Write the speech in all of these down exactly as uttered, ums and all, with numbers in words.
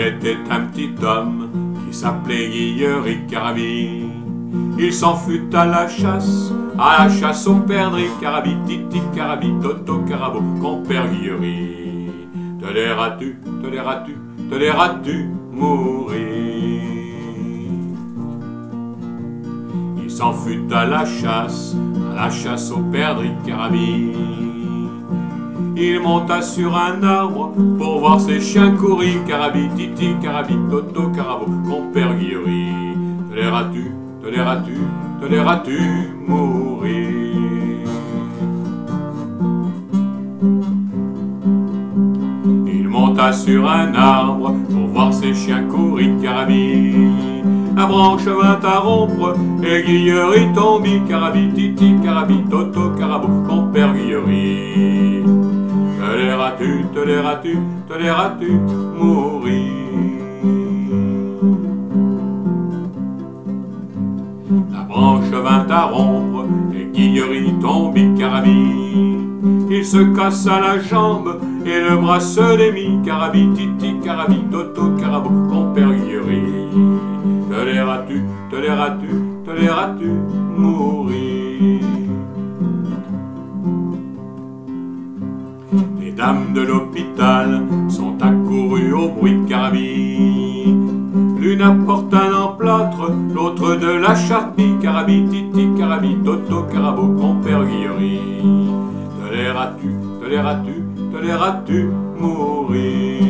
était un petit homme qui s'appelait Guillery Carabi. Il s'en fut à la chasse, à la chasse au perdrix, Carabi, Titi, Carabi, Toto, Carabo, compère Guillery. Toléras-tu, toléras-tu, toléras-tu mourir? Il s'en fut à la chasse, à la chasse au perdrix, Carabi. Il monta sur un arbre pour voir ses chiens courir, Carabi, Titi, Carabi, Toto, Carabo, compère Guillery. Toléras-tu, toléras-tu, toléras-tu mourir? Il monta sur un arbre pour voir ses chiens courir, Carabi. La branche vint à rompre et Guillery tombit, Carabi, Titi, Carabi, Toto, Carabo, compère Guillery. Toléras-tu, toléras-tu, toléras-tu mourir? La branche vint à rompre et Guillery tombit, Carabi. Il se cassa la jambe et le bras se démit, Carabi, Titi, Carabi, Toto, Carabo, compère Guillery. Toléras-tu, toléras-tu, toléras-tu mourir? Les dames de l'hôpital sont accourues au bruit de Carabi. L'une apporte un emplâtre, l'autre de la charpie, Carabi, Titi, Carabi, Toto, Carabo, compère Guillery. Toléras-tu, toléras-tu, toléras-tu mourir?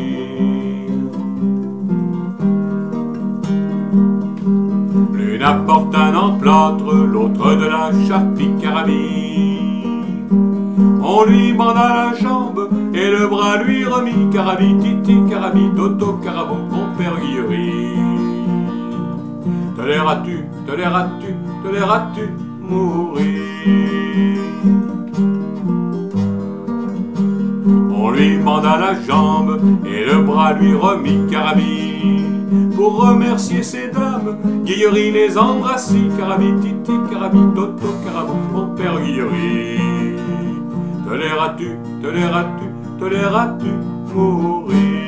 L'une apporte un emplâtre, l'autre de la charpie, Carabi. On lui banda la jambe et le bras lui remit, Carabi, Titi, Carabi, Toto, Carabo, compère Guillery. Toléras-tu, toléras-tu, toléras-tu mourir? On lui banda la jambe et le bras lui remit, Carabi. Pour remercier ces dames, Guillery les embrassit, Carabi, Titi, Carabi, Toto, Carabo, compère Guillery. Toléras-tu, toléras-tu, toléras-tu mourir?